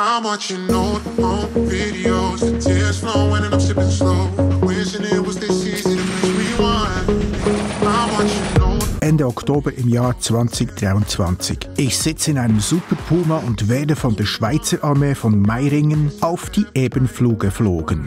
I'm watching old home videos, the tears flowing and I'm sipping slow. Wishing it was this easy to press rewind. I'm watching old. Ende Oktober im Jahr 2023. Ich sitze in einem Super Puma und werde von der Schweizer Armee von Meiringen auf die Ebenflug geflogen.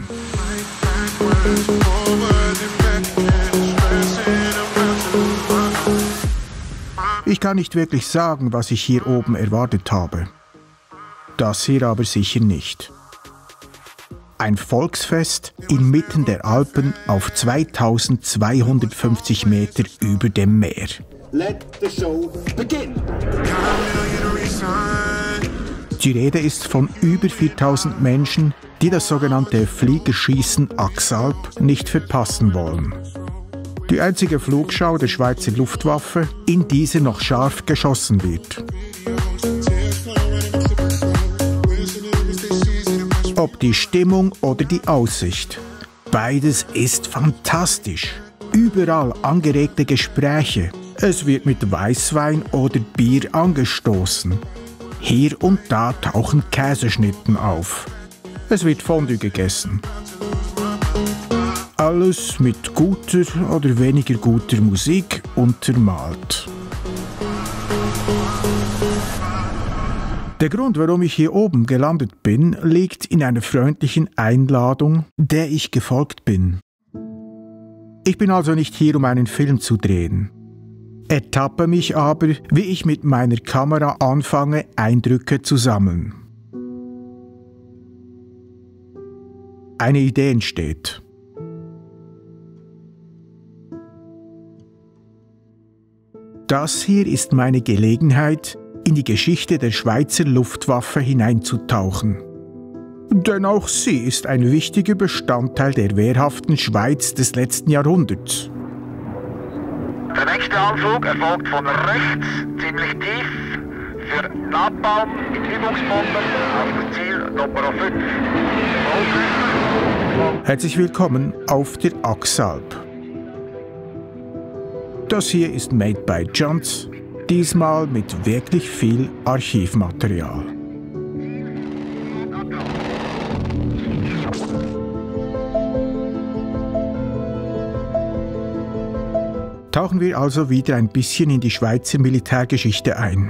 Ich kann nicht wirklich sagen, was ich hier oben erwartet habe. Das hier aber sicher nicht. Ein Volksfest inmitten der Alpen auf 2250 Meter über dem Meer. Let the show begin. Die Rede ist von über 4000 Menschen, die das sogenannte Fliegerschießen Axalp nicht verpassen wollen. Die einzige Flugschau der Schweizer Luftwaffe, in dieser noch scharf geschossen wird. Ob die Stimmung oder die Aussicht, beides ist fantastisch. Überall angeregte Gespräche. Es wird mit Weißwein oder Bier angestoßen. Hier und da tauchen Käseschnitten auf. Es wird Fondue gegessen. Alles mit guter oder weniger guter Musik untermalt. Der Grund, warum ich hier oben gelandet bin, liegt in einer freundlichen Einladung, der ich gefolgt bin. Ich bin also nicht hier, um einen Film zu drehen. Ertappe mich aber, wie ich mit meiner Kamera anfange, Eindrücke zu sammeln. Eine Idee entsteht. Das hier ist meine Gelegenheit, in die Geschichte der Schweizer Luftwaffe hineinzutauchen. Denn auch sie ist ein wichtiger Bestandteil der wehrhaften Schweiz des letzten Jahrhunderts. Der nächste Anflug erfolgt von rechts, ziemlich tief, für Napalm mit Übungsbomben auf das Ziel Nummer 5. Herzlich willkommen auf der Axalp. Das hier ist Made by Johns, diesmal mit wirklich viel Archivmaterial. Tauchen wir also wieder ein bisschen in die Schweizer Militärgeschichte ein.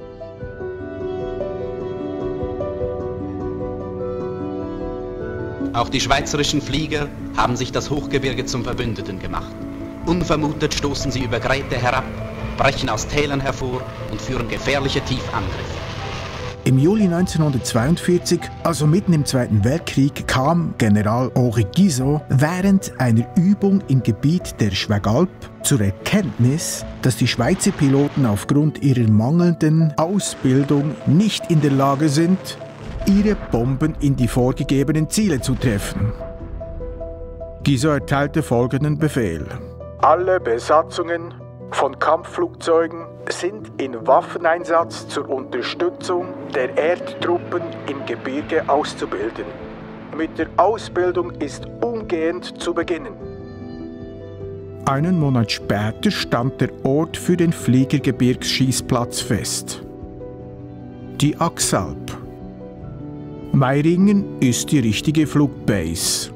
Auch die schweizerischen Flieger haben sich das Hochgebirge zum Verbündeten gemacht. Unvermutet stoßen sie über Gräte herab, brechen aus Tälern hervor und führen gefährliche Tiefangriffe. Im Juli 1942, also mitten im Zweiten Weltkrieg, kam General Henri Guizot während einer Übung im Gebiet der Schwegalp zur Erkenntnis, dass die Schweizer Piloten aufgrund ihrer mangelnden Ausbildung nicht in der Lage sind, ihre Bomben in die vorgegebenen Ziele zu treffen. Guizot erteilte folgenden Befehl: Alle Besatzungen von Kampfflugzeugen sind in Waffeneinsatz zur Unterstützung der Erdtruppen im Gebirge auszubilden. Mit der Ausbildung ist umgehend zu beginnen. Einen Monat später stand der Ort für den Fliegergebirgsschießplatz fest. Die Axalp. Meiringen ist die richtige Flugbase.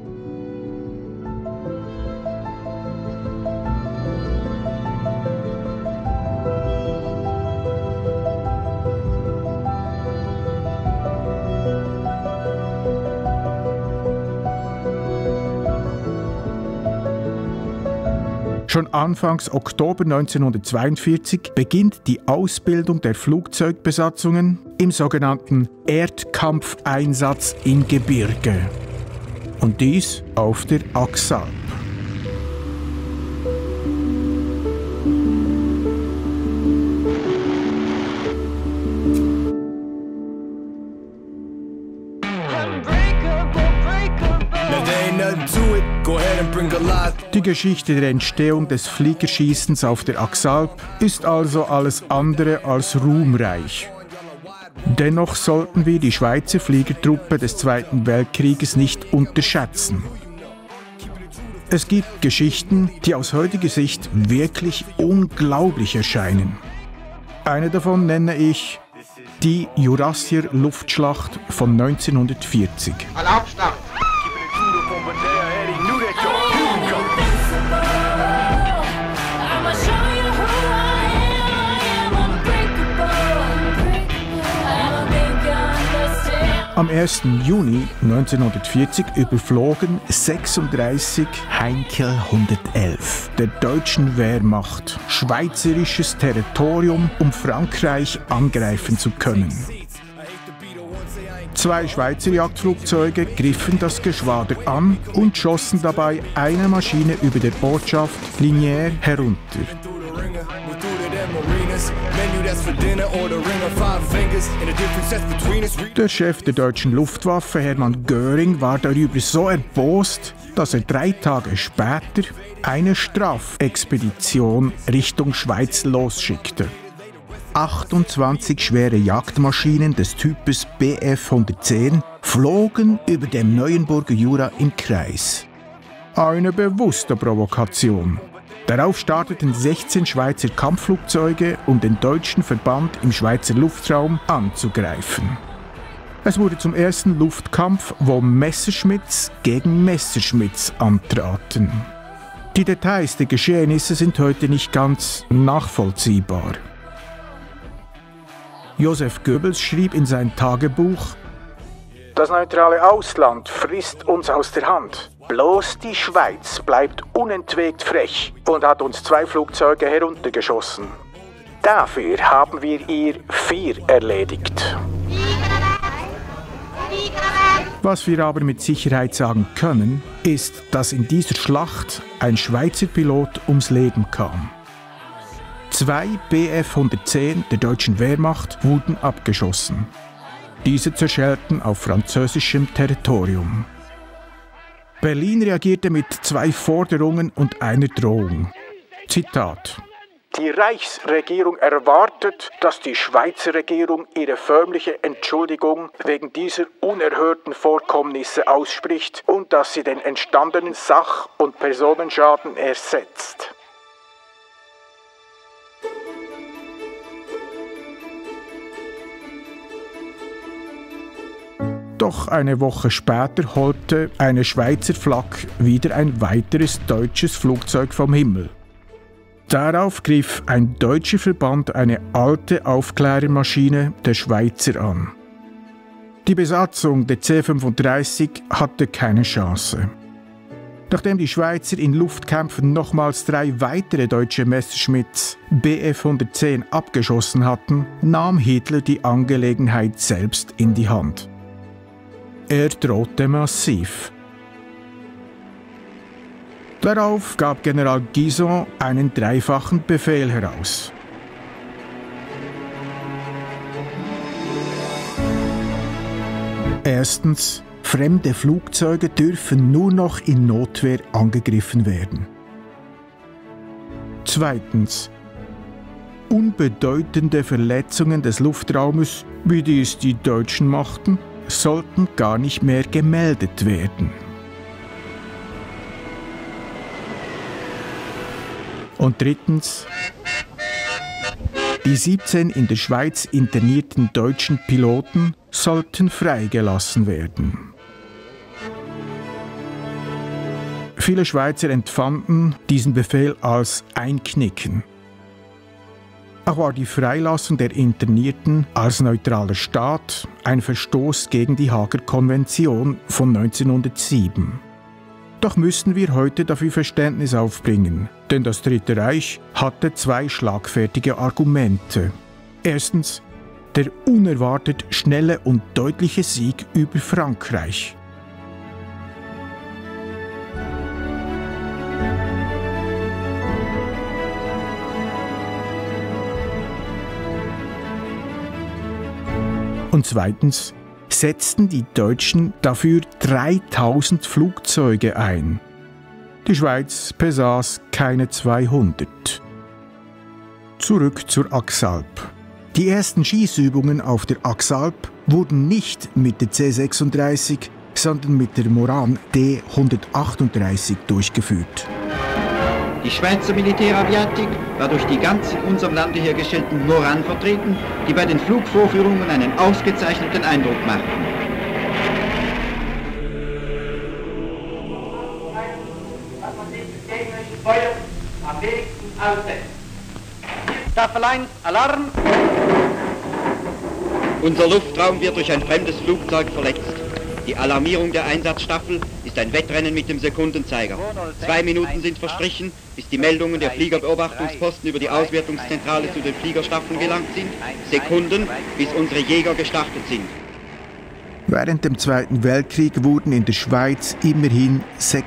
Schon Anfangs Oktober 1942 beginnt die Ausbildung der Flugzeugbesatzungen im sogenannten Erdkampfeinsatz im Gebirge. Und dies auf der Axalp. Die Geschichte der Entstehung des Fliegerschießens auf der Axalp ist also alles andere als ruhmreich. Dennoch sollten wir die Schweizer Fliegertruppe des Zweiten Weltkrieges nicht unterschätzen. Es gibt Geschichten, die aus heutiger Sicht wirklich unglaublich erscheinen. Eine davon nenne ich Die Jurassier Luftschlacht von 1940. Alarmstart! Am 1. Juni 1940 überflogen 36 Heinkel 111 der deutschen Wehrmacht schweizerisches Territorium, um Frankreich angreifen zu können. 2 Schweizer Jagdflugzeuge griffen das Geschwader an und schossen dabei eine Maschine über der Ortschaft Lignières herunter. Der Chef der deutschen Luftwaffe, Hermann Göring, war darüber so erbost, dass er 3 Tage später eine Strafexpedition Richtung Schweiz losschickte. 28 schwere Jagdmaschinen des Types Bf 110 flogen über dem Neuenburger Jura im Kreis. Eine bewusste Provokation. Darauf starteten 16 Schweizer Kampfflugzeuge, um den deutschen Verband im Schweizer Luftraum anzugreifen. Es wurde zum ersten Luftkampf, wo Messerschmitts gegen Messerschmitts antraten. Die Details der Geschehnisse sind heute nicht ganz nachvollziehbar. Joseph Goebbels schrieb in sein Tagebuch: Das neutrale Ausland frisst uns aus der Hand. Bloß die Schweiz bleibt unentwegt frech und hat uns 2 Flugzeuge heruntergeschossen. Dafür haben wir ihr 4 erledigt. Was wir aber mit Sicherheit sagen können, ist, dass in dieser Schlacht ein Schweizer Pilot ums Leben kam. 2 Bf 110 der deutschen Wehrmacht wurden abgeschossen. Diese zerschellten auf französischem Territorium. Berlin reagierte mit 2 Forderungen und einer Drohung. Zitat: Die Reichsregierung erwartet, dass die Schweizer Regierung ihre förmliche Entschuldigung wegen dieser unerhörten Vorkommnisse ausspricht und dass sie den entstandenen Sach- und Personenschaden ersetzt. Doch eine Woche später holte eine Schweizer Flak wieder ein weiteres deutsches Flugzeug vom Himmel. Darauf griff ein deutscher Verband eine alte Aufklärermaschine der Schweizer an. Die Besatzung der C-35 hatte keine Chance. Nachdem die Schweizer in Luftkämpfen nochmals 3 weitere deutsche Messerschmitts Bf 110 abgeschossen hatten, nahm Hitler die Angelegenheit selbst in die Hand. Er drohte massiv. Darauf gab General Guison einen 3-fachen Befehl heraus. Erstens: Fremde Flugzeuge dürfen nur noch in Notwehr angegriffen werden. Zweitens: Unbedeutende Verletzungen des Luftraumes, wie dies die Deutschen machten, sollten gar nicht mehr gemeldet werden. Und drittens: Die 17 in der Schweiz internierten deutschen Piloten sollten freigelassen werden. Viele Schweizer empfanden diesen Befehl als Einknicken. Auch war die Freilassung der Internierten als neutraler Staat ein Verstoß gegen die Haager Konvention von 1907. Doch müssten wir heute dafür Verständnis aufbringen, denn das Dritte Reich hatte 2 schlagfertige Argumente. Erstens: der unerwartet schnelle und deutliche Sieg über Frankreich. Und zweitens setzten die Deutschen dafür 3000 Flugzeuge ein. Die Schweiz besaß keine 200. Zurück zur Axalp. Die ersten Schießübungen auf der Axalp wurden nicht mit der C-36, sondern mit der Morane D-138 durchgeführt. Die Schweizer Militäraviatik war durch die ganz in unserem Lande hergestellten Morane vertreten, die bei den Flugvorführungen einen ausgezeichneten Eindruck machten. Am wenigsten aussetzt. Staffel 1, Alarm! Unser Luftraum wird durch ein fremdes Flugzeug verletzt. Die Alarmierung der Einsatzstaffel ist ein Wettrennen mit dem Sekundenzeiger. 2 Minuten sind verstrichen, bis die Meldungen der Fliegerbeobachtungsposten über die Auswertungszentrale zu den Fliegerstaffeln gelangt sind. Sekunden, bis unsere Jäger gestartet sind. Während dem Zweiten Weltkrieg wurden in der Schweiz immerhin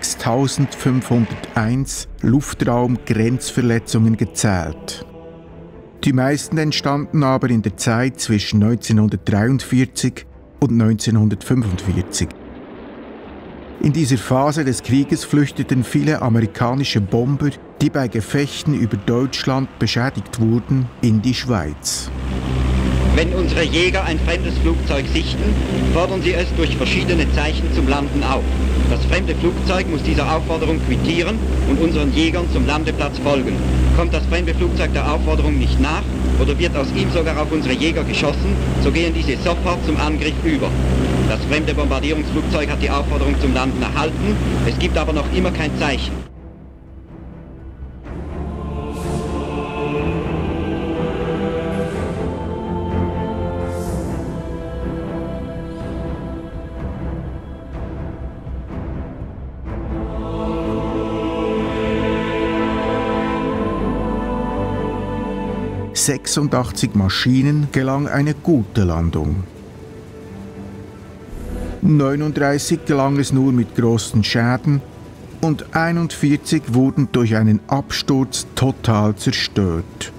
6.501 Luftraumgrenzverletzungen gezählt. Die meisten entstanden aber in der Zeit zwischen 1943 und 1945. In dieser Phase des Krieges flüchteten viele amerikanische Bomber, die bei Gefechten über Deutschland beschädigt wurden, in die Schweiz. Wenn unsere Jäger ein fremdes Flugzeug sichten, fordern sie es durch verschiedene Zeichen zum Landen auf. Das fremde Flugzeug muss dieser Aufforderung quittieren und unseren Jägern zum Landeplatz folgen. Kommt das fremde Flugzeug der Aufforderung nicht nach oder wird aus ihm sogar auf unsere Jäger geschossen, so gehen diese sofort zum Angriff über. Das fremde Bombardierungsflugzeug hat die Aufforderung zum Landen erhalten, es gibt aber noch immer kein Zeichen. ...86 Maschinen gelang eine gute Landung. 39 gelang es nur mit großen Schäden und 41 wurden durch einen Absturz total zerstört.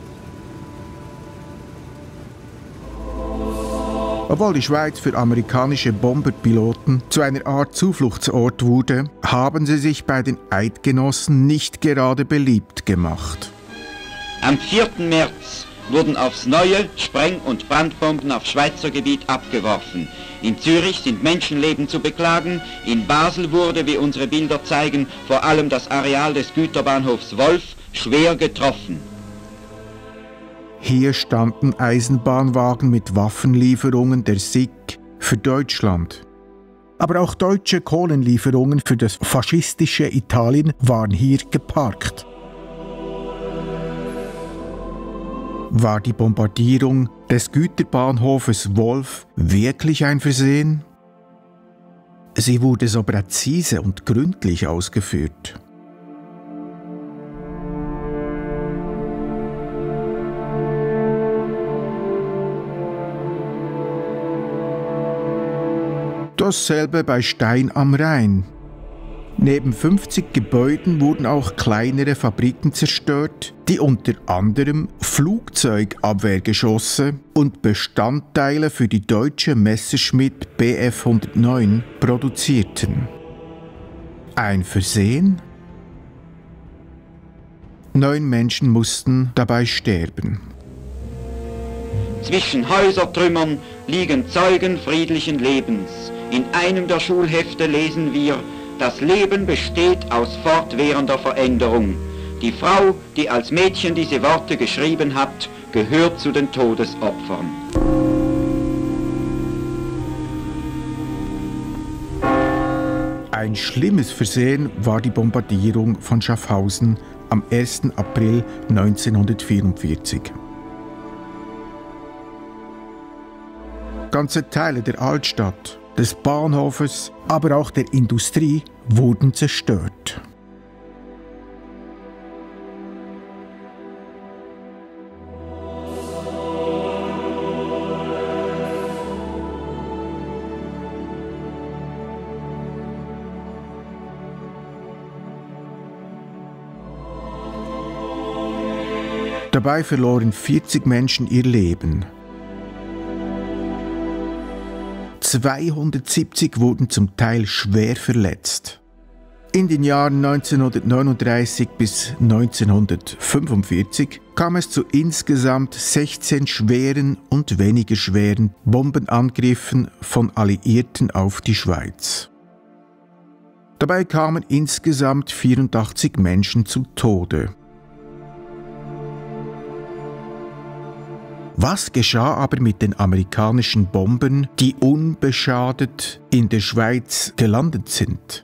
Obwohl die Schweiz für amerikanische Bomberpiloten zu einer Art Zufluchtsort wurde, haben sie sich bei den Eidgenossen nicht gerade beliebt gemacht. Am 4. März wurden aufs Neue Spreng- und Brandbomben auf Schweizer Gebiet abgeworfen. In Zürich sind Menschenleben zu beklagen, in Basel wurde, wie unsere Bilder zeigen, vor allem das Areal des Güterbahnhofs Wolf schwer getroffen. Hier standen Eisenbahnwagen mit Waffenlieferungen der SIG für Deutschland. Aber auch deutsche Kohlenlieferungen für das faschistische Italien waren hier geparkt. War die Bombardierung des Güterbahnhofes Wolf wirklich ein Versehen? Sie wurde so präzise und gründlich ausgeführt. Dasselbe bei Stein am Rhein. Neben 50 Gebäuden wurden auch kleinere Fabriken zerstört, die unter anderem Flugzeugabwehrgeschosse und Bestandteile für die deutsche Messerschmitt Bf 109 produzierten. Ein Versehen? 9 Menschen mussten dabei sterben. Zwischen Häusertrümmern liegen Zeugen friedlichen Lebens. In einem der Schulhefte lesen wir: Das Leben besteht aus fortwährender Veränderung. Die Frau, die als Mädchen diese Worte geschrieben hat, gehört zu den Todesopfern. Ein schlimmes Versehen war die Bombardierung von Schaffhausen am 1. April 1944. Ganze Teile der Altstadt, des Bahnhofes, aber auch der Industrie wurden zerstört. Dabei verloren 40 Menschen ihr Leben. 270 wurden zum Teil schwer verletzt. In den Jahren 1939 bis 1945 kam es zu insgesamt 16 schweren und weniger schweren Bombenangriffen von Alliierten auf die Schweiz. Dabei kamen insgesamt 84 Menschen zu Tode. Was geschah aber mit den amerikanischen Bombern, die unbeschadet in der Schweiz gelandet sind?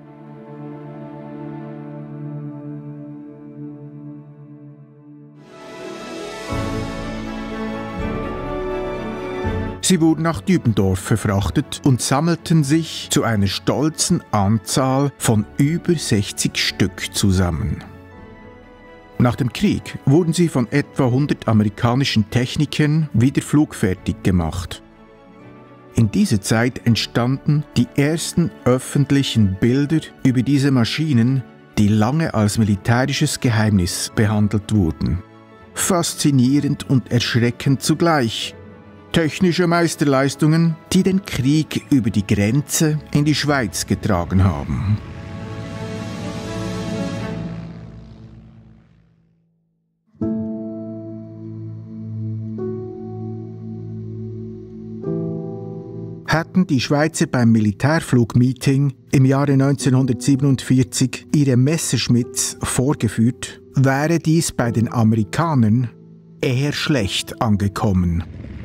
Sie wurden nach Dübendorf verfrachtet und sammelten sich zu einer stolzen Anzahl von über 60 Stück zusammen. Nach dem Krieg wurden sie von etwa 100 amerikanischen Technikern wieder flugfertig gemacht. In dieser Zeit entstanden die ersten öffentlichen Bilder über diese Maschinen, die lange als militärisches Geheimnis behandelt wurden. Faszinierend und erschreckend zugleich. Technische Meisterleistungen, die den Krieg über die Grenze in die Schweiz getragen haben. Hätten die Schweizer beim Militärflugmeeting im Jahre 1947 ihre Messerschmitts vorgeführt, wäre dies bei den Amerikanern eher schlecht angekommen.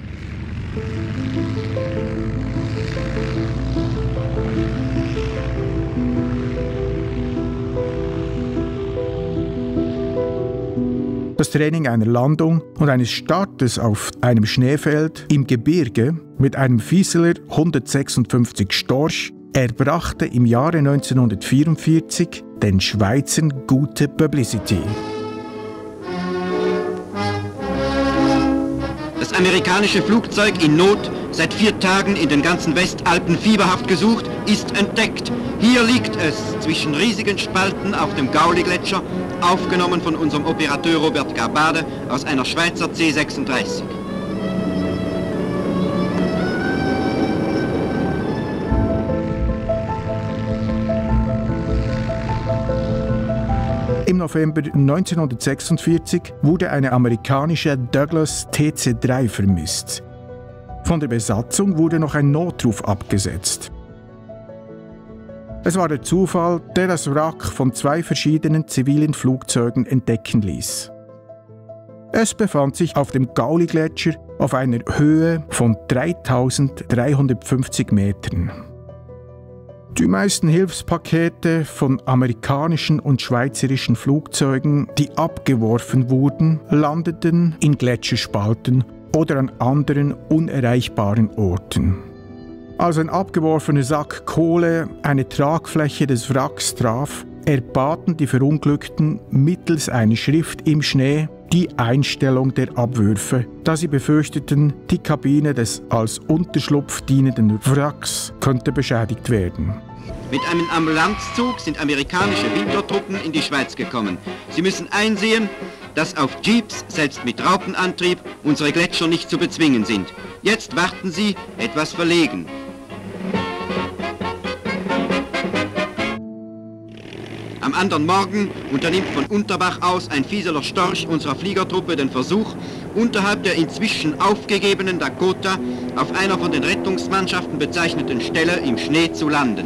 Das Training einer Landung und eines Startes auf einem Schneefeld im Gebirge mit einem Fieseler 156 Storch erbrachte im Jahre 1944 den Schweizern gute Publicity. Das amerikanische Flugzeug in Not, seit 4 Tagen in den ganzen Westalpen fieberhaft gesucht, ist entdeckt. Hier liegt es, zwischen riesigen Spalten auf dem Gauli-Gletscher, aufgenommen von unserem Operateur Robert Garbade aus einer Schweizer C-36. Im November 1946 wurde eine amerikanische Douglas TC-3 vermisst. Von der Besatzung wurde noch ein Notruf abgesetzt. Es war der Zufall, der das Wrack von 2 verschiedenen zivilen Flugzeugen entdecken ließ. Es befand sich auf dem Gauli-Gletscher auf einer Höhe von 3350 Metern. Die meisten Hilfspakete von amerikanischen und schweizerischen Flugzeugen, die abgeworfen wurden, landeten in Gletscherspalten oder an anderen unerreichbaren Orten. Als ein abgeworfener Sack Kohle eine Tragfläche des Wracks traf, erbaten die Verunglückten mittels einer Schrift im Schnee die Einstellung der Abwürfe, da sie befürchteten, die Kabine des als Unterschlupf dienenden Wracks könnte beschädigt werden. Mit einem Ambulanzzug sind amerikanische Wintertruppen in die Schweiz gekommen. Sie müssen einsehen, dass auf Jeeps, selbst mit Raupenantrieb, unsere Gletscher nicht zu bezwingen sind. Jetzt warten sie, etwas verlegen. Am anderen Morgen unternimmt von Unterbach aus ein Fieseler Storch unserer Fliegertruppe den Versuch, unterhalb der inzwischen aufgegebenen Dakota auf einer von den Rettungsmannschaften bezeichneten Stelle im Schnee zu landen.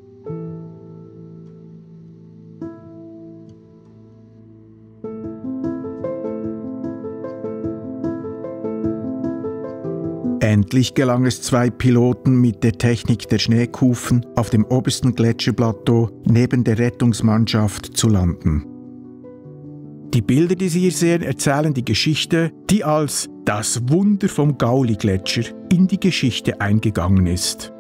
Endlich gelang es 2 Piloten mit der Technik der Schneekufen auf dem obersten Gletscherplateau neben der Rettungsmannschaft zu landen. Die Bilder, die Sie hier sehen, erzählen die Geschichte, die als das Wunder vom Gauli-Gletscher in die Geschichte eingegangen ist.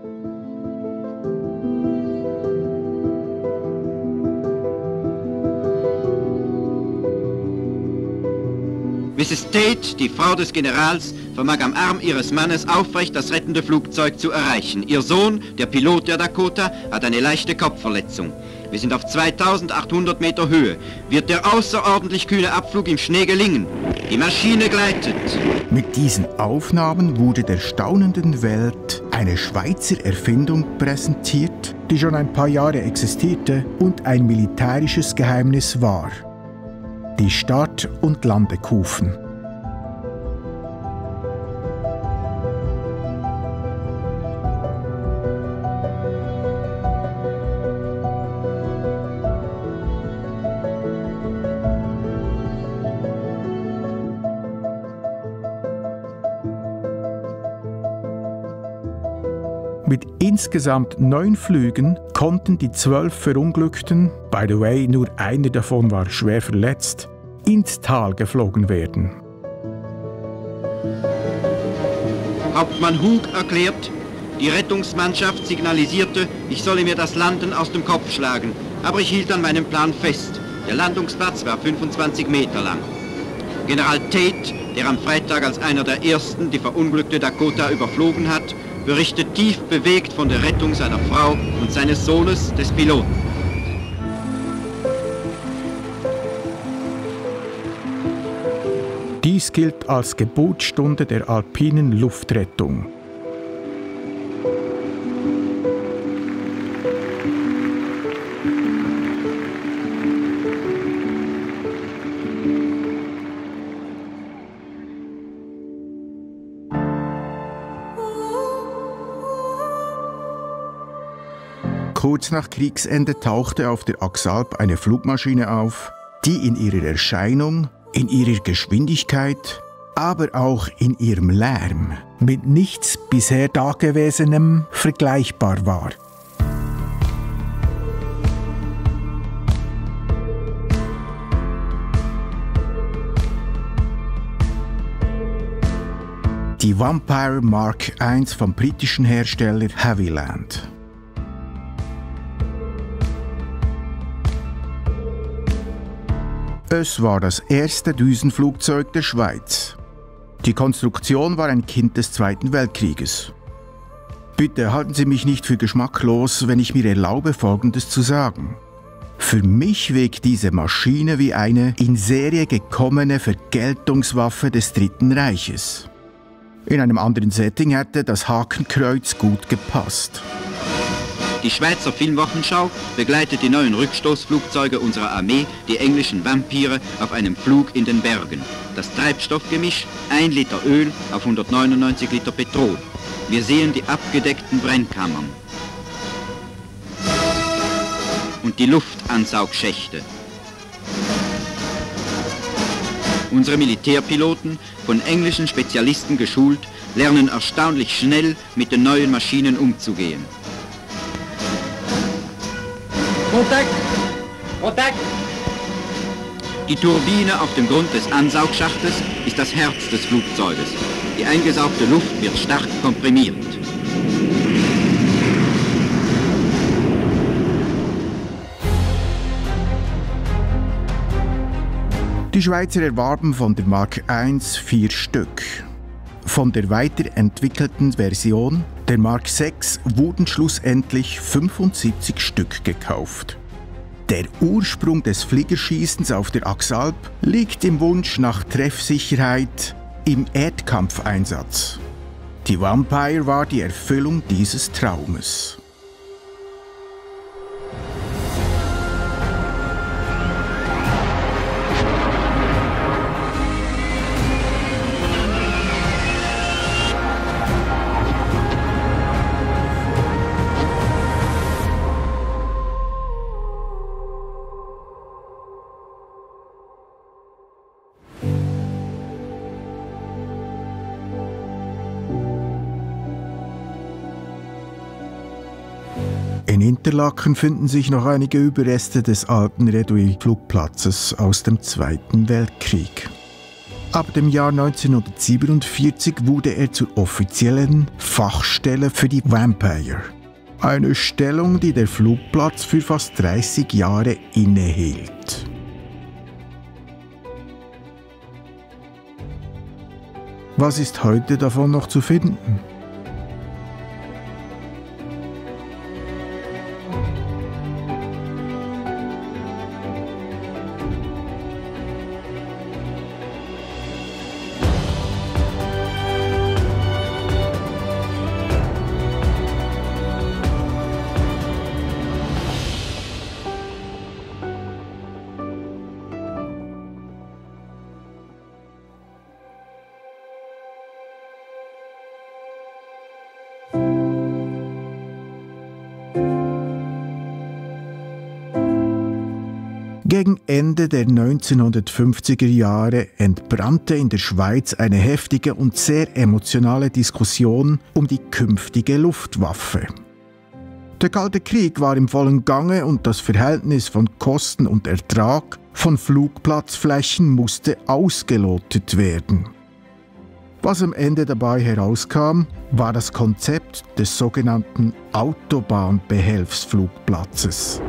Mrs. Tate, die Frau des Generals, vermag am Arm ihres Mannes aufrecht das rettende Flugzeug zu erreichen. Ihr Sohn, der Pilot der Dakota, hat eine leichte Kopfverletzung. Wir sind auf 2800 Meter Höhe. Wird der außerordentlich kühne Abflug im Schnee gelingen? Die Maschine gleitet. Mit diesen Aufnahmen wurde der staunenden Welt eine Schweizer Erfindung präsentiert, die schon ein paar Jahre existierte und ein militärisches Geheimnis war. Die Start- und Landekufen. Mit insgesamt 9 Flügen konnten die 12 Verunglückten, by the way, nur einer davon war schwer verletzt, ins Tal geflogen werden. Hauptmann Hug erklärt, die Rettungsmannschaft signalisierte, ich solle mir das Landen aus dem Kopf schlagen, aber ich hielt an meinem Plan fest. Der Landungsplatz war 25 Meter lang. General Tate, der am Freitag als einer der ersten die verunglückte Dakota überflogen hat, berichtet tief bewegt von der Rettung seiner Frau und seines Sohnes, des Piloten. Dies gilt als Geburtsstunde der alpinen Luftrettung. Kurz nach Kriegsende tauchte auf der Axalp eine Flugmaschine auf, die in ihrer Erscheinung, in ihrer Geschwindigkeit, aber auch in ihrem Lärm mit nichts bisher Dagewesenem vergleichbar war. Die Vampire Mark I vom britischen Hersteller Havilland. Es war das erste Düsenflugzeug der Schweiz. Die Konstruktion war ein Kind des Zweiten Weltkrieges. Bitte halten Sie mich nicht für geschmacklos, wenn ich mir erlaube, Folgendes zu sagen. Für mich wirkt diese Maschine wie eine in Serie gekommene Vergeltungswaffe des Dritten Reiches. In einem anderen Setting hätte das Hakenkreuz gut gepasst. Die Schweizer Filmwochenschau begleitet die neuen Rückstoßflugzeuge unserer Armee, die englischen Vampire, auf einem Flug in den Bergen. Das Treibstoffgemisch, 1 Liter Öl auf 199 Liter Petrol. Wir sehen die abgedeckten Brennkammern und die Luftansaugschächte. Unsere Militärpiloten, von englischen Spezialisten geschult, lernen erstaunlich schnell mit den neuen Maschinen umzugehen. Kontakt! Kontakt! Die Turbine auf dem Grund des Ansaugschachtes ist das Herz des Flugzeuges. Die eingesaugte Luft wird stark komprimiert. Die Schweizer erwarben von der Mark I 4 Stück. Von der weiterentwickelten Version, der Mark VI, wurden schlussendlich 75 Stück gekauft. Der Ursprung des Fliegerschießens auf der Axalp liegt im Wunsch nach Treffsicherheit im Erdkampfeinsatz. Die Vampire war die Erfüllung dieses Traumes. In Interlaken finden sich noch einige Überreste des alten Redouit-Flugplatzes aus dem Zweiten Weltkrieg. Ab dem Jahr 1947 wurde er zur offiziellen Fachstelle für die Vampire. Eine Stellung, die der Flugplatz für fast 30 Jahre innehielt. Was ist heute davon noch zu finden? Gegen Ende der 1950er Jahre entbrannte in der Schweiz eine heftige und sehr emotionale Diskussion um die künftige Luftwaffe. Der Kalte Krieg war im vollen Gange und das Verhältnis von Kosten und Ertrag von Flugplatzflächen musste ausgelotet werden. Was am Ende dabei herauskam, war das Konzept des sogenannten Autobahnbehelfsflugplatzes.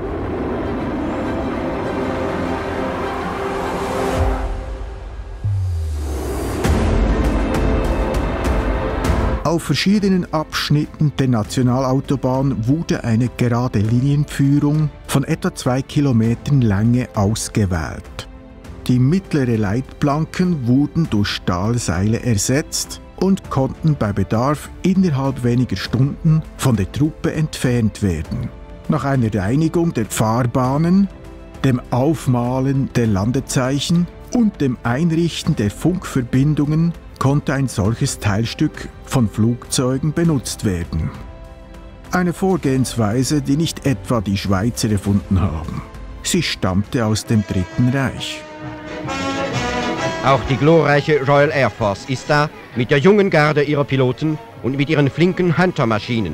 Auf verschiedenen Abschnitten der Nationalautobahn wurde eine gerade Linienführung von etwa 2 Kilometern Länge ausgewählt. Die mittleren Leitplanken wurden durch Stahlseile ersetzt und konnten bei Bedarf innerhalb weniger Stunden von der Truppe entfernt werden. Nach einer Reinigung der Fahrbahnen, dem Aufmalen der Landezeichen und dem Einrichten der Funkverbindungen konnte ein solches Teilstück von Flugzeugen benutzt werden. Eine Vorgehensweise, die nicht etwa die Schweizer erfunden haben. Sie stammte aus dem Dritten Reich. Auch die glorreiche Royal Air Force ist da, mit der jungen Garde ihrer Piloten und mit ihren flinken Hunter-Maschinen.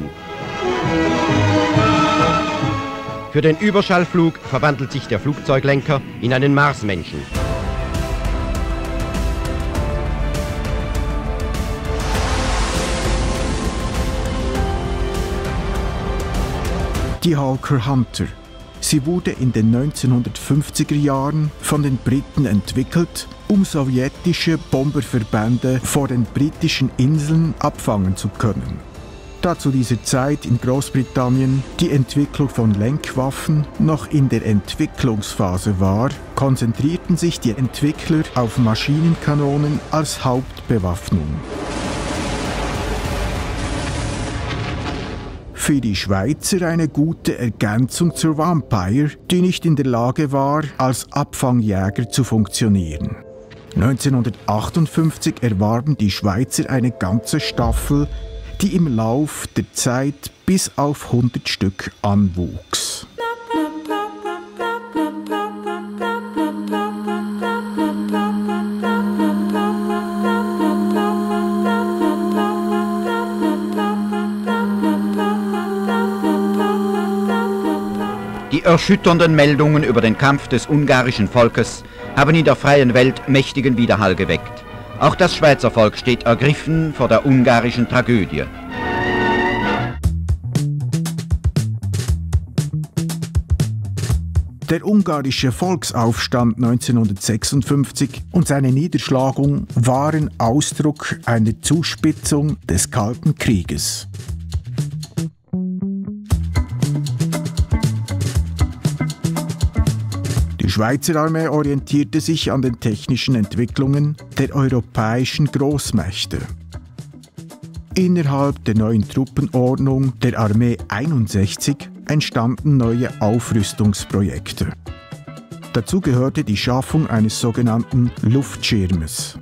Für den Überschallflug verwandelt sich der Flugzeuglenker in einen Marsmenschen. Die Hawker Hunter. Sie wurde in den 1950er Jahren von den Briten entwickelt, um sowjetische Bomberverbände vor den britischen Inseln abfangen zu können. Da zu dieser Zeit in Großbritannien die Entwicklung von Lenkwaffen noch in der Entwicklungsphase war, konzentrierten sich die Entwickler auf Maschinenkanonen als Hauptbewaffnung. Für die Schweizer eine gute Ergänzung zur Vampire, die nicht in der Lage war, als Abfangjäger zu funktionieren. 1958 erwarben die Schweizer eine ganze Staffel, die im Lauf der Zeit bis auf 100 Stück anwuchs. Die erschütternden Meldungen über den Kampf des ungarischen Volkes haben in der freien Welt mächtigen Widerhall geweckt. Auch das Schweizer Volk steht ergriffen vor der ungarischen Tragödie. Der ungarische Volksaufstand 1956 und seine Niederschlagung waren Ausdruck einer Zuspitzung des Kalten Krieges. Die Schweizer Armee orientierte sich an den technischen Entwicklungen der europäischen Großmächte. Innerhalb der neuen Truppenordnung der Armee 61 entstanden neue Aufrüstungsprojekte. Dazu gehörte die Schaffung eines sogenannten Luftschirmes,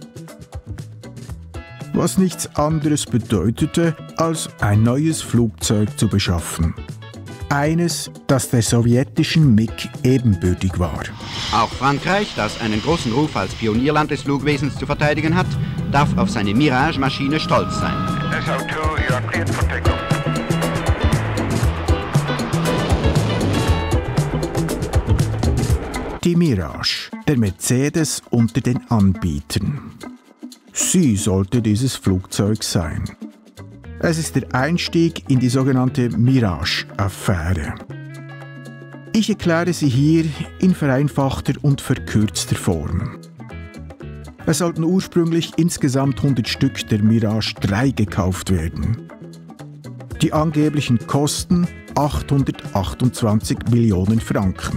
was nichts anderes bedeutete, als ein neues Flugzeug zu beschaffen. Eines, das der sowjetischen MiG ebenbürtig war. Auch Frankreich, das einen großen Ruf als Pionierland des Flugwesens zu verteidigen hat, darf auf seine Mirage-Maschine stolz sein. SO2, you are cleared for takeoff. Die Mirage, der Mercedes unter den Anbietern. Sie sollte dieses Flugzeug sein. Es ist der Einstieg in die sogenannte Mirage-Affäre. Ich erkläre sie hier in vereinfachter und verkürzter Form. Es sollten ursprünglich insgesamt 100 Stück der Mirage 3 gekauft werden. Die angeblichen Kosten 828 Millionen Franken.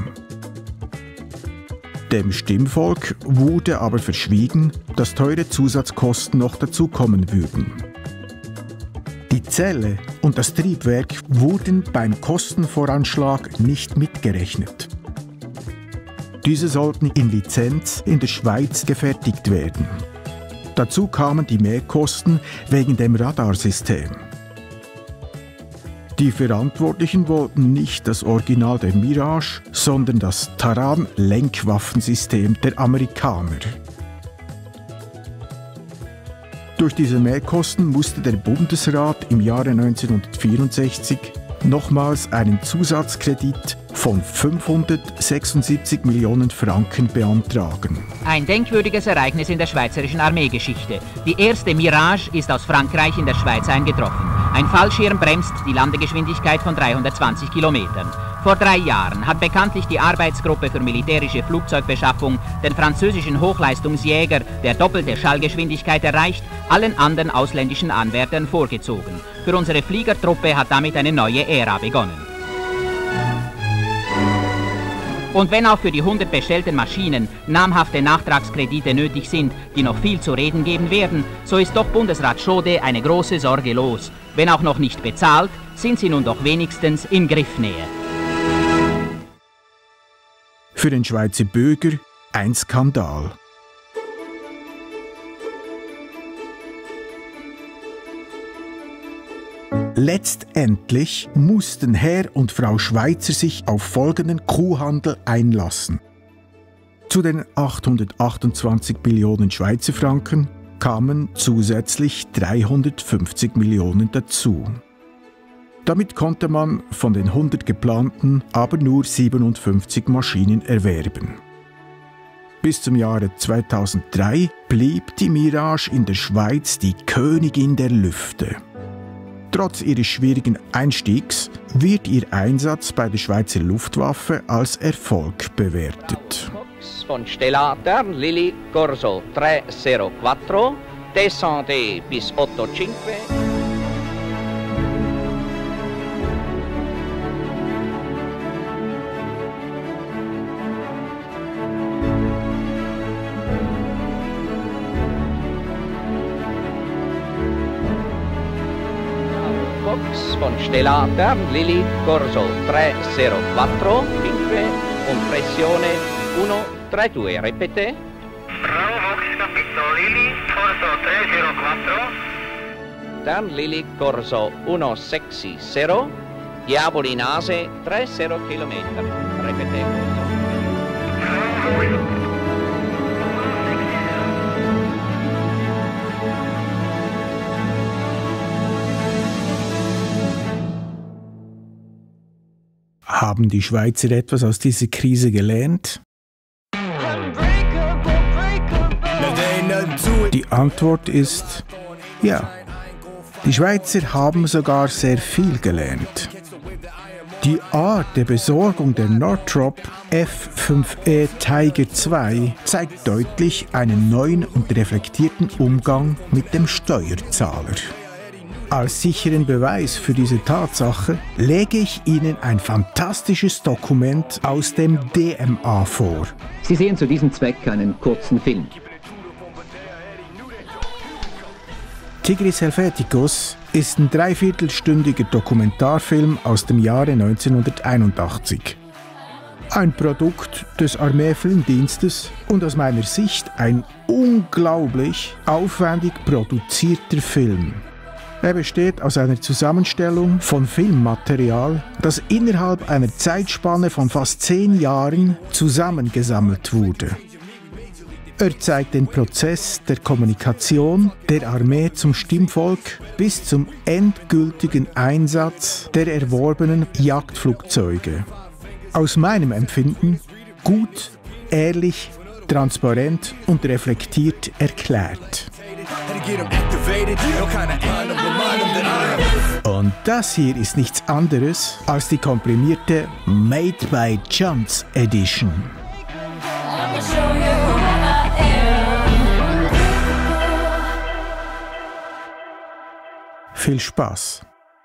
Dem Stimmvolk wurde aber verschwiegen, dass teure Zusatzkosten noch dazukommen würden. Die Zelle und das Triebwerk wurden beim Kostenvoranschlag nicht mitgerechnet. Diese sollten in Lizenz in der Schweiz gefertigt werden. Dazu kamen die Mehrkosten wegen dem Radarsystem. Die Verantwortlichen wollten nicht das Original der Mirage, sondern das Taran-Lenkwaffensystem der Amerikaner. Durch diese Mehrkosten musste der Bundesrat im Jahre 1964 nochmals einen Zusatzkredit von 576 Millionen Franken beantragen. Ein denkwürdiges Ereignis in der schweizerischen Armeegeschichte. Die erste Mirage ist aus Frankreich in der Schweiz eingetroffen. Ein Fallschirm bremst die Landegeschwindigkeit von 320 Kilometern. Vor 3 Jahren hat bekanntlich die Arbeitsgruppe für militärische Flugzeugbeschaffung den französischen Hochleistungsjäger, der doppelte Schallgeschwindigkeit erreicht, allen anderen ausländischen Anwärtern vorgezogen. Für unsere Fliegertruppe hat damit eine neue Ära begonnen. Und wenn auch für die 100 bestellten Maschinen namhafte Nachtragskredite nötig sind, die noch viel zu reden geben werden, so ist doch Bundesrat Schode eine große Sorge los. Wenn auch noch nicht bezahlt, sind sie nun doch wenigstens in Griffnähe. Für den Schweizer Bürger ein Skandal. Letztendlich mussten Herr und Frau Schweitzer sich auf folgenden Kuhhandel einlassen. Zu den 828 Millionen Schweizer Franken kamen zusätzlich 350 Millionen dazu. Damit konnte man von den 100 geplanten aber nur 57 Maschinen erwerben. Bis zum Jahre 2003 blieb die Mirage in der Schweiz die Königin der Lüfte. Trotz ihres schwierigen Einstiegs wird ihr Einsatz bei der Schweizer Luftwaffe als Erfolg bewertet. Von Stellata, Lili, Corso 304, descende bis 85. Von Stellata, Lili, Corso 304, 5, compressione 132, ripete. Bravo Fox, capito, Lili, Corso 304. Dan Lili, Corso 160, Diavoli Nase 30 km, ripete. Haben die Schweizer etwas aus dieser Krise gelernt? Die Antwort ist ja. Die Schweizer haben sogar sehr viel gelernt. Die Art der Besorgung der Northrop F5E Tiger II zeigt deutlich einen neuen und reflektierten Umgang mit dem Steuerzahler. Als sicheren Beweis für diese Tatsache lege ich Ihnen ein fantastisches Dokument aus dem DMA vor. Sie sehen zu diesem Zweck einen kurzen Film. Tigris Helveticus ist ein dreiviertelstündiger Dokumentarfilm aus dem Jahre 1981. Ein Produkt des Armeefilmdienstes und aus meiner Sicht ein unglaublich aufwendig produzierter Film. Er besteht aus einer Zusammenstellung von Filmmaterial, das innerhalb einer Zeitspanne von fast 10 Jahren zusammengesammelt wurde. Er zeigt den Prozess der Kommunikation der Armee zum Stimmvolk bis zum endgültigen Einsatz der erworbenen Jagdflugzeuge. Aus meinem Empfinden gut, ehrlich, transparent und reflektiert erklärt. Und das hier ist nichts anderes als die komprimierte Made by Chance Edition. Viel Spaß!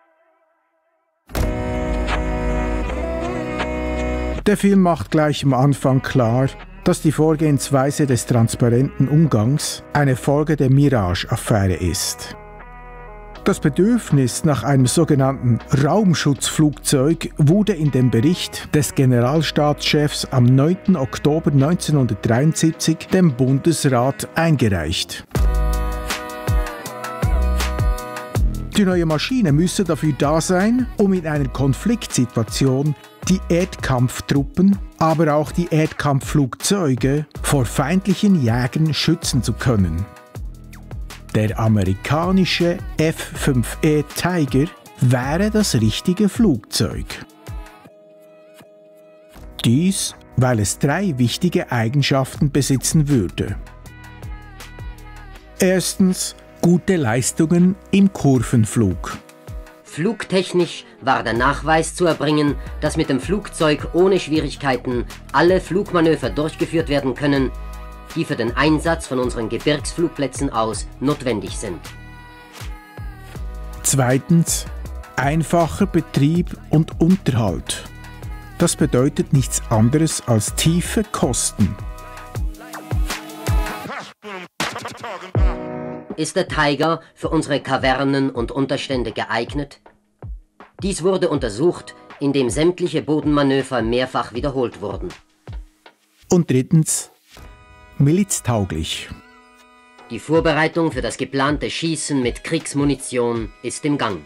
Der Film macht gleich am Anfang klar, dass die Vorgehensweise des transparenten Umgangs eine Folge der Mirage-Affäre ist. Das Bedürfnis nach einem sogenannten Raumschutzflugzeug wurde in dem Bericht des Generalstabschefs am 9. Oktober 1973 dem Bundesrat eingereicht. Die neue Maschine müsse dafür da sein, um in einer Konfliktsituation die Erdkampftruppen, aber auch die Erdkampfflugzeuge vor feindlichen Jägern schützen zu können. Der amerikanische F-5E Tiger wäre das richtige Flugzeug. Dies, weil es 3 wichtige Eigenschaften besitzen würde. Erstens, gute Leistungen im Kurvenflug. Flugtechnisch war der Nachweis zu erbringen, dass mit dem Flugzeug ohne Schwierigkeiten alle Flugmanöver durchgeführt werden können, die für den Einsatz von unseren Gebirgsflugplätzen aus notwendig sind. Zweitens, einfacher Betrieb und Unterhalt. Das bedeutet nichts anderes als tiefe Kosten. Ist der Tiger für unsere Kavernen und Unterstände geeignet? Dies wurde untersucht, indem sämtliche Bodenmanöver mehrfach wiederholt wurden. Und drittens, miliztauglich. Die Vorbereitung für das geplante Schießen mit Kriegsmunition ist im Gang.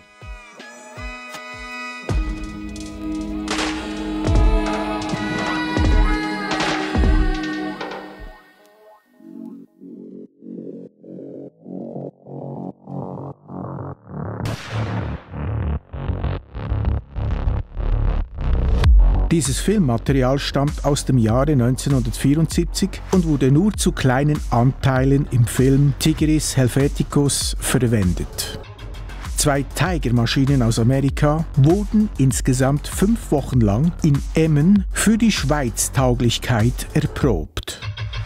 Dieses Filmmaterial stammt aus dem Jahre 1974 und wurde nur zu kleinen Anteilen im Film Tigris Helveticus verwendet. 2 Tiger-Maschinen aus Amerika wurden insgesamt 5 Wochen lang in Emmen für die Schweiztauglichkeit erprobt.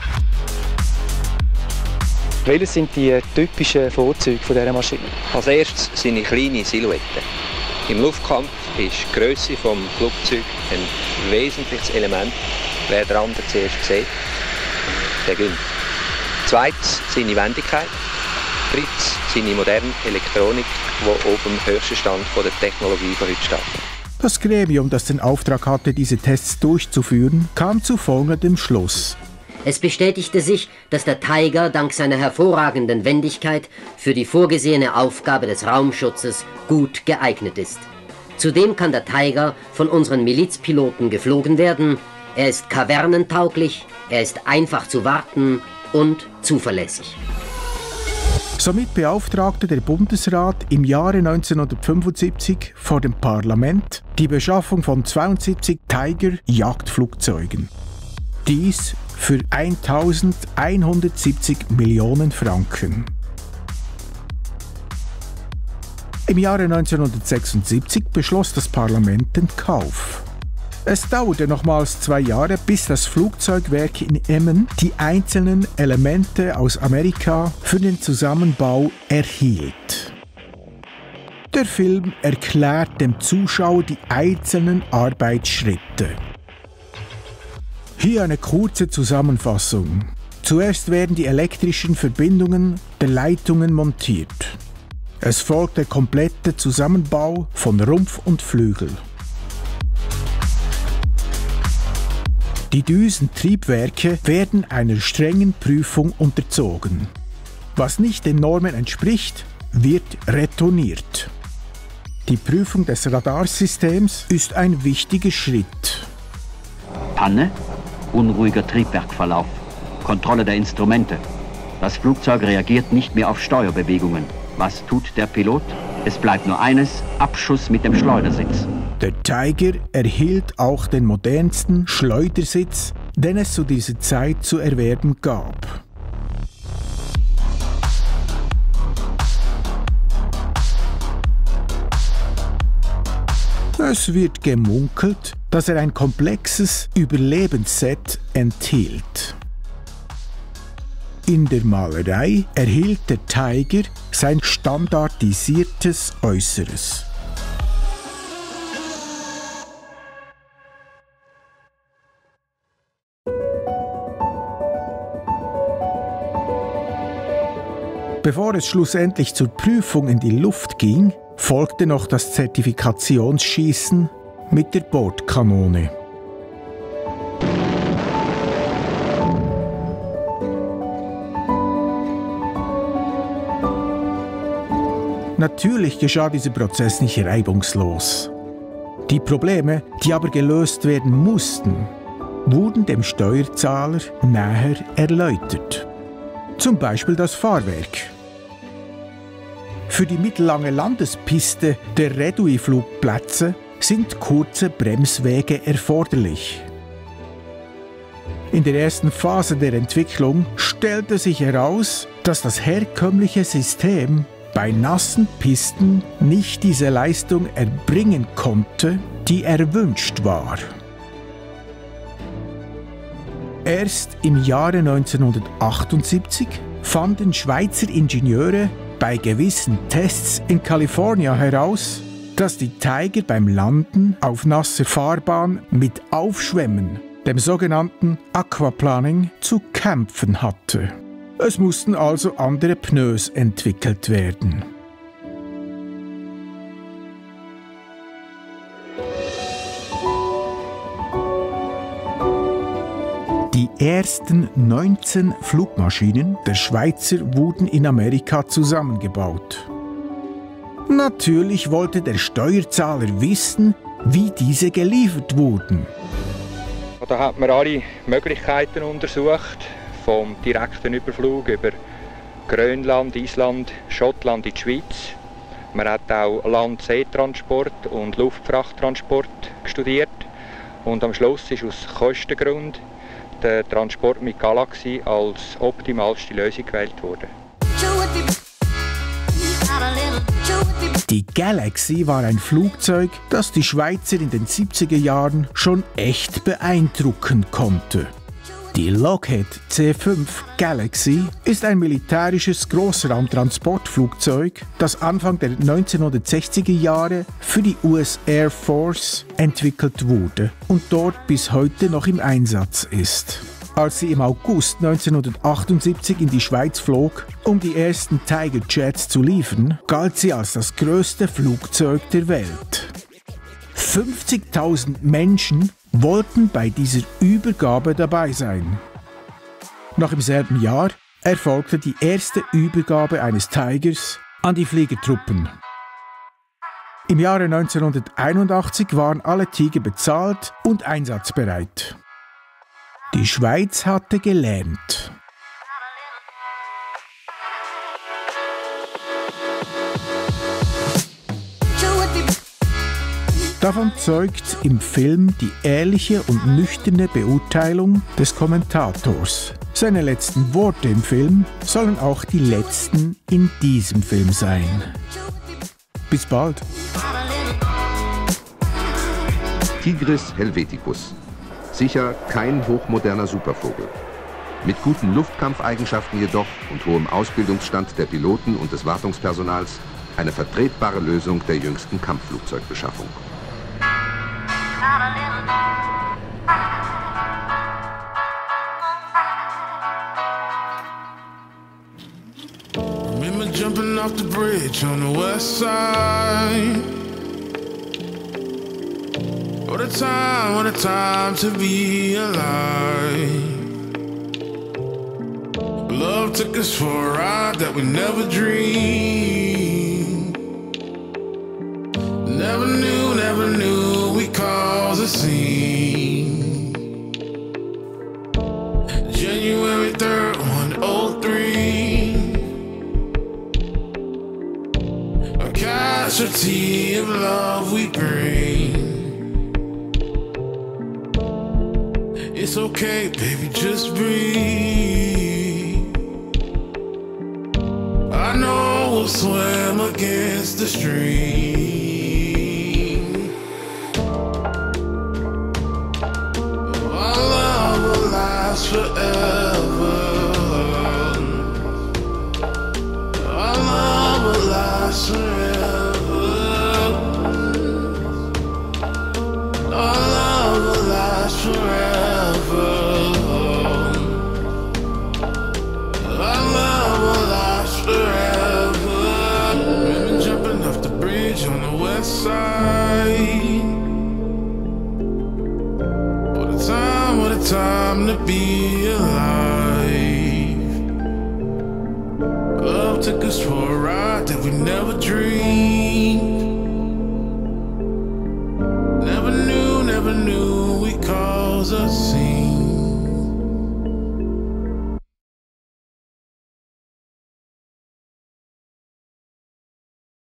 Welches sind die typischen Vorzüge dieser Maschine? Als erstes seine kleine Silhouette. Im Luftkampf ist die Grösse des Flugzeugs ein wesentliches Element. Wer den anderen zuerst sieht, der gewinnt. Zweitens seine Wendigkeit. Drittens seine moderne Elektronik, die auf dem höchsten Stand der Technologie von heute steht. Das Gremium, das den Auftrag hatte, diese Tests durchzuführen, kam zu folgendem Schluss. Es bestätigte sich, dass der Tiger dank seiner hervorragenden Wendigkeit für die vorgesehene Aufgabe des Raumschutzes gut geeignet ist. Zudem kann der Tiger von unseren Milizpiloten geflogen werden, er ist kavernentauglich, er ist einfach zu warten und zuverlässig. Somit beauftragte der Bundesrat im Jahre 1975 vor dem Parlament die Beschaffung von 72 Tiger-Jagdflugzeugen. Dies für 1170 Millionen Franken. Im Jahre 1976 beschloss das Parlament den Kauf. Es dauerte nochmals 2 Jahre, bis das Flugzeugwerk in Emmen die einzelnen Elemente aus Amerika für den Zusammenbau erhielt. Der Film erklärt dem Zuschauer die einzelnen Arbeitsschritte. Hier eine kurze Zusammenfassung. Zuerst werden die elektrischen Verbindungen der Leitungen montiert. Es folgt der komplette Zusammenbau von Rumpf und Flügel. Die Düsentriebwerke werden einer strengen Prüfung unterzogen. Was nicht den Normen entspricht, wird retourniert. Die Prüfung des Radarsystems ist ein wichtiger Schritt. Panne, unruhiger Triebwerkverlauf, Kontrolle der Instrumente. Das Flugzeug reagiert nicht mehr auf Steuerbewegungen. Was tut der Pilot? Es bleibt nur eines, Abschuss mit dem Schleudersitz. Der Tiger erhielt auch den modernsten Schleudersitz, den es zu dieser Zeit zu erwerben gab. Es wird gemunkelt, dass er ein komplexes Überlebensset enthielt. In der Malerei erhielt der Tiger sein standardisiertes Äußeres. Bevor es schlussendlich zur Prüfung in die Luft ging, folgte noch das Zertifikationsschießen mit der Bordkanone. Natürlich geschah dieser Prozess nicht reibungslos. Die Probleme, die aber gelöst werden mussten, wurden dem Steuerzahler näher erläutert. Zum Beispiel das Fahrwerk. Für die mittellange Landespiste der Redouille-Flugplätze sind kurze Bremswege erforderlich. In der ersten Phase der Entwicklung stellte sich heraus, dass das herkömmliche System bei nassen Pisten nicht diese Leistung erbringen konnte, die erwünscht war. Erst im Jahre 1978 fanden Schweizer Ingenieure bei gewissen Tests in Kalifornien heraus, dass die Tiger beim Landen auf nasser Fahrbahn mit Aufschwemmen, dem sogenannten Aquaplaning, zu kämpfen hatte. Es mussten also andere Pneus entwickelt werden. Die ersten 19 Flugmaschinen der Schweizer wurden in Amerika zusammengebaut. Natürlich wollte der Steuerzahler wissen, wie diese geliefert wurden. Da hat man alle Möglichkeiten untersucht, vom direkten Überflug über Grönland, Island, Schottland in die Schweiz. Man hat auch Land-See-Transport und Luftfrachttransport studiert. Und am Schluss ist aus Kostengründen der Transport mit Galaxy als optimalste Lösung gewählt worden. Die Galaxy war ein Flugzeug, das die Schweizer in den 70er Jahren schon echt beeindrucken konnte. Die Lockheed C-5 Galaxy ist ein militärisches Großraumtransportflugzeug, das Anfang der 1960er Jahre für die US Air Force entwickelt wurde und dort bis heute noch im Einsatz ist. Als sie im August 1978 in die Schweiz flog, um die ersten Tiger Jets zu liefern, galt sie als das größte Flugzeug der Welt. 50.000 Menschen wollten bei dieser Übergabe dabei sein. Noch im selben Jahr erfolgte die erste Übergabe eines Tigers an die Fliegertruppen. Im Jahre 1981 waren alle Tiger bezahlt und einsatzbereit. Die Schweiz hatte gelernt. Davon zeugt im Film die ehrliche und nüchterne Beurteilung des Kommentators. Seine letzten Worte im Film sollen auch die letzten in diesem Film sein. Bis bald. Tigris helveticus. Sicher kein hochmoderner Supervogel. Mit guten Luftkampfeigenschaften jedoch und hohem Ausbildungsstand der Piloten und des Wartungspersonals eine vertretbare Lösung der jüngsten Kampfflugzeugbeschaffung. Remember jumping off the bridge on the west side. What a time to be alive. Love took us for a ride that we never dreamed. Never knew we caused a scene. January 3rd, 103. A casualty of love we bring. It's okay, baby, just breathe. I know we'll swim against the stream. Our love will last forever. Our love will last forever. Our love will last forever. Side. What a time to be alive. Love love took us for a ride that we never dreamed.